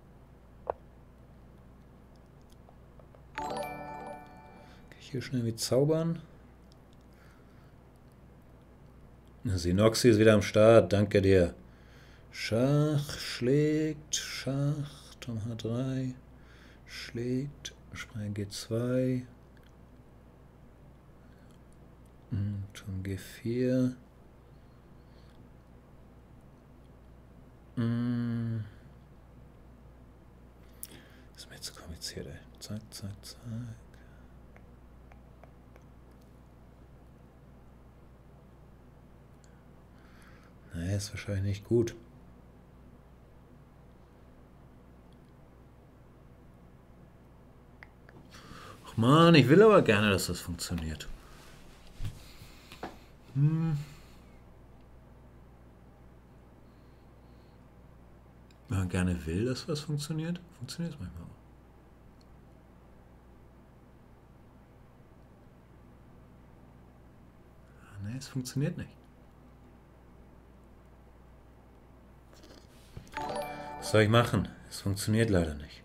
Kann ich hier schnell mit zaubern? Sinoxi ist wieder am Start, danke dir. Schach schlägt, Schach, Turm H3, schlägt, Springer G2, Turm G4, ist mir zu kompliziert, ey. Zack, zack, zack. Naja, ist wahrscheinlich nicht gut. Mann, ich will aber gerne, dass das funktioniert. Wenn man gerne will, dass was funktioniert, funktioniert es manchmal auch. Nee, es funktioniert nicht. Was soll ich machen? Es funktioniert leider nicht.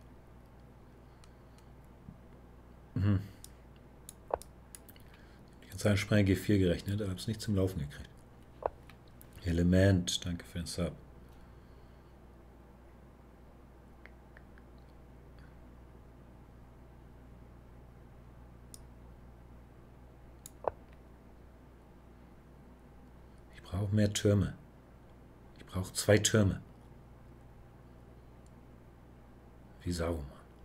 Ich habe einen Springer G4 gerechnet, aber habe es nicht zum Laufen gekriegt. Element, danke für den Sub. brauche mehr Türme. Ich brauche 2 Türme. Wie Saruman.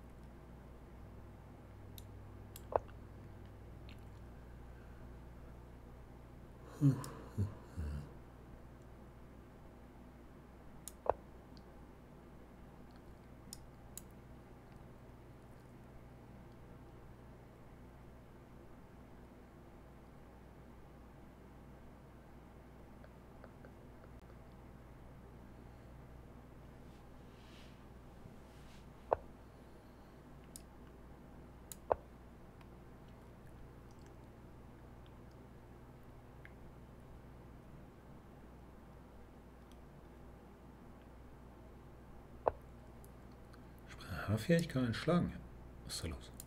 H4, ich kann einen schlagen. Was ist da los?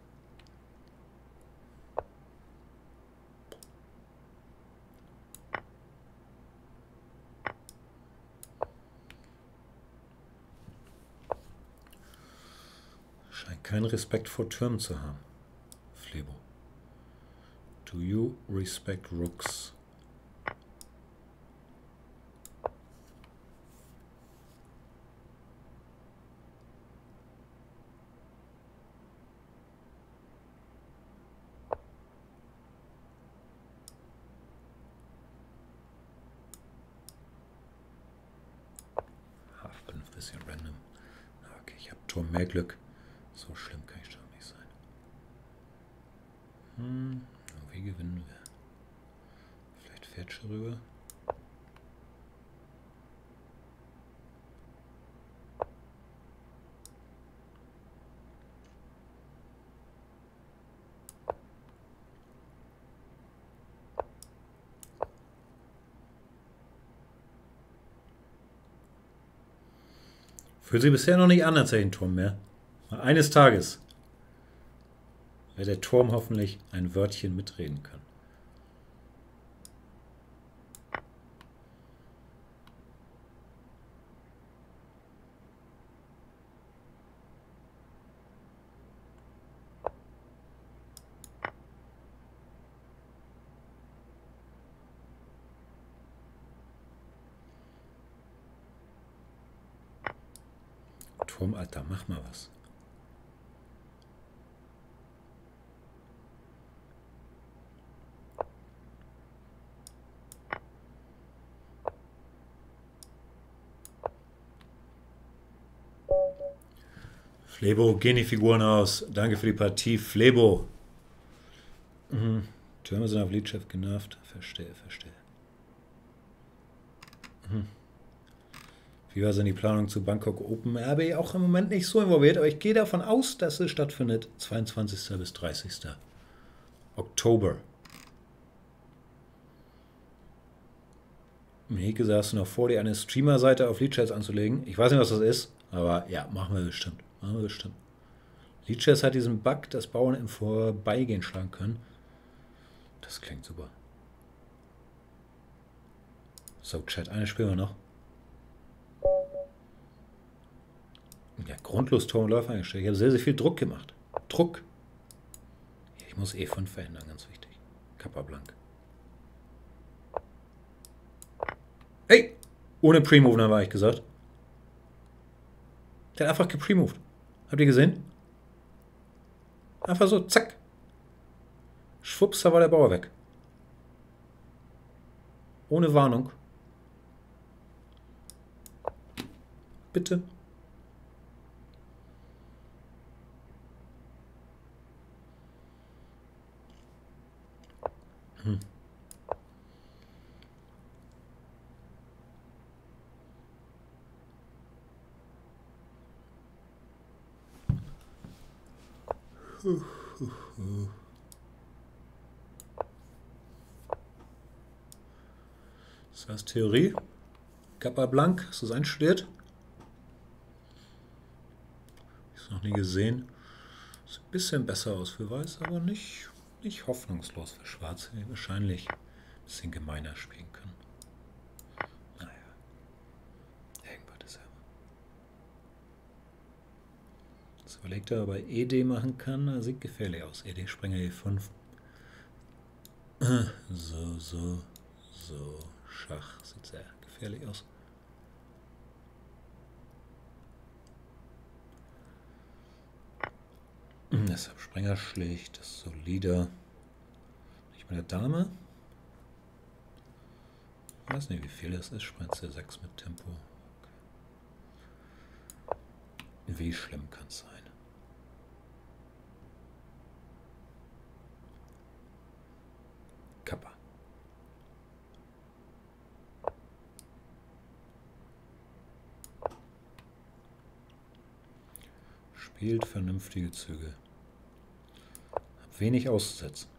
Scheint keinen Respekt vor Türmen zu haben. Flebo. Do you respect rooks? H5, bisschen random. Okay, ich habe Turm mehr Glück. So schlimm kann ich schon nicht sein. Wie gewinnen wir? Vielleicht Fährtsche rüber. Fühlt sich bisher noch nicht an, als hätte ich einen Turm mehr. Eines Tages wird der Turm hoffentlich ein Wörtchen mitreden können. Turm, Alter, mach mal was. Flebo, gehen die Figuren aus. Danke für die Partie, Flebo. Türme sind auf Liedchef genervt. Verstehe. Wie war so die Planung zu Bangkok Open? Da bin ich auch im Moment nicht so involviert, aber ich gehe davon aus, dass es stattfindet. 22. bis 30. Oktober. Mieke saß noch vor, dir eine Streamer-Seite auf Liedchess anzulegen. Ich weiß nicht, was das ist, aber ja, machen wir bestimmt. Liedchess hat diesen Bug, dass Bauern im Vorbeigehen schlagen können. Das klingt super. So, Chat, eine spielen wir noch. Ja, grundlos Tor und Läufer eingestellt. Ich habe sehr, sehr viel Druck gemacht. Druck. Ich muss E5 verändern, ganz wichtig. Kappa blank. Hey! Ohne Pre-Move, dann war ich gesagt. Der hat einfach gepremoved. Habt ihr gesehen? Einfach so, zack. Schwupps, da war der Bauer weg. Ohne Warnung. Bitte. Das heißt Theorie. Kappa blank, hast du es einstudiert? Ich habe es noch nie gesehen. Sieht ein bisschen besser aus für Weiß, aber nicht hoffnungslos für Schwarz. Wahrscheinlich ein bisschen gemeiner spielen können. Naja. Irgendwas ist aber. Das überlegt er, ob er ED machen kann. Das sieht gefährlich aus. ED Springer E5. So. Schach sieht sehr gefährlich aus. Deshalb Springer schlägt, das ist solider. Nicht mit der Dame. Ich weiß nicht, wie viel das ist. Springer C6 mit Tempo. Okay. Wie schlimm kann es sein? Kappa. Spielt vernünftige Züge. Hab wenig auszusetzen.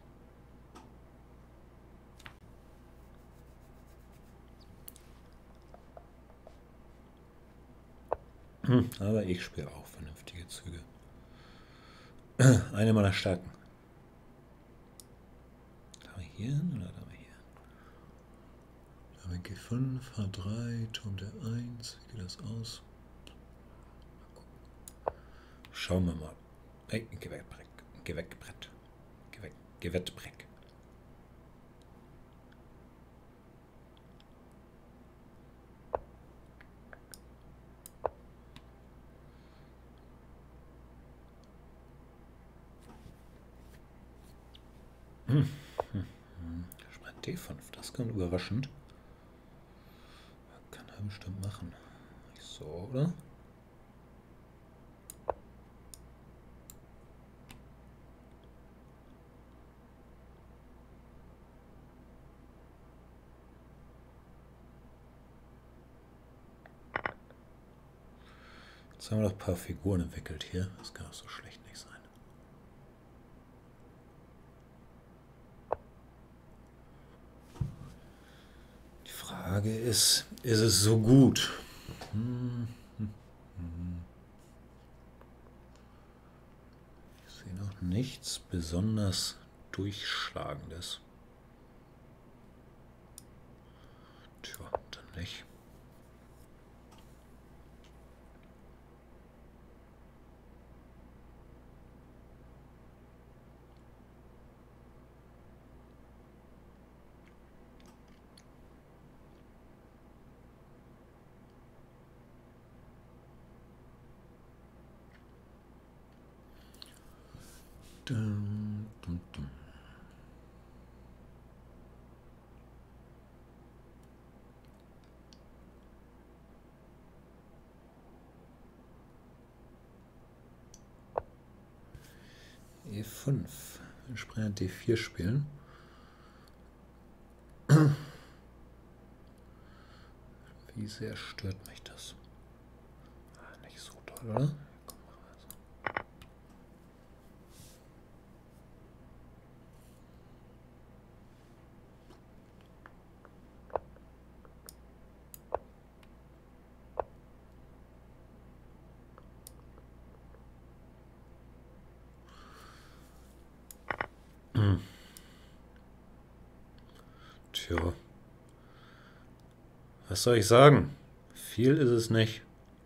Aber ich spiele auch vernünftige Züge. Eine meiner Stärken. Da haben wir hier oder da haben wir hier? Da haben wir G5, H3, Turm der 1. Wie geht das aus? Schauen wir mal. Hey, Gewettbrett. Gewettbrett. Springer D5, das kommt überraschend. Kann er bestimmt machen. Nicht so, oder? Jetzt haben wir noch ein paar Figuren entwickelt hier. Das kann auch so schlecht nicht sein. Die Frage ist es so gut? Ich sehe noch nichts besonders Durchschlagendes. Tja, dann nicht. E5. Wir Springer D4 spielen. Wie sehr stört mich das? Nicht so toll, oder? Tja. Was soll ich sagen? Viel ist es nicht.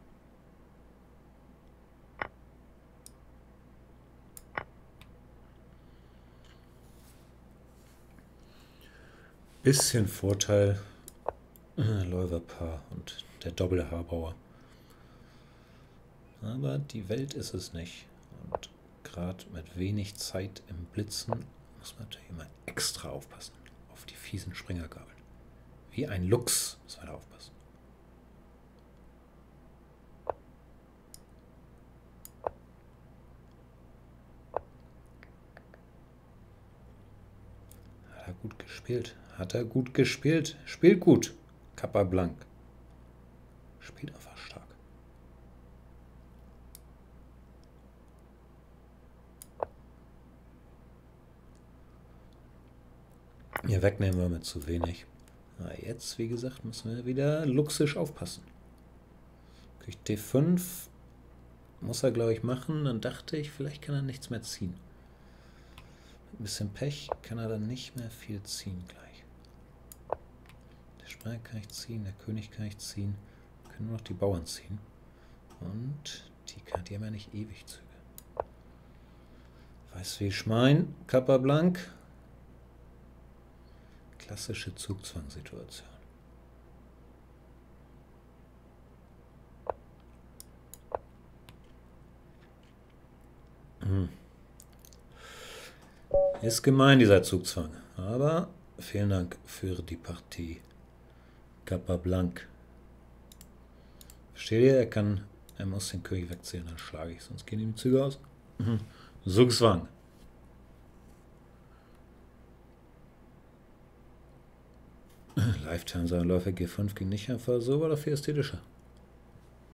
Bisschen Vorteil. Läuferpaar und der Doppelhaarbauer. Aber die Welt ist es nicht. Und gerade mit wenig Zeit im Blitzen muss man natürlich immer extra aufpassen auf die fiesen Springergabeln. Wie ein Luchs muss man da aufpassen. Hat er gut gespielt. Hat er gut gespielt. Spielt gut. Kappa blank. Spielt einfach stark. Hier wegnehmen wir mit zu wenig. Na, jetzt, wie gesagt, müssen wir wieder luxisch aufpassen. König D5 muss er, glaube ich, machen. Dann dachte ich, vielleicht kann er nichts mehr ziehen. Mit ein bisschen Pech kann er dann nicht mehr viel ziehen gleich. Der Springer kann ich ziehen, der König kann ich ziehen. Wir können nur noch die Bauern ziehen. Und die haben ja nicht ewig Züge. Weißt du, wie ich mein? Kappa blank. Klassische Zugzwangssituation. Ist gemein, dieser Zugzwang. Aber vielen Dank für die Partie. Capablanc. Versteht ihr? Er muss den König wegziehen, dann schlage ich, sonst gehen ihm die Züge aus. Zugzwang. Lifetime, sein Läufer G5 ging nicht einfach so, war dafür ästhetischer.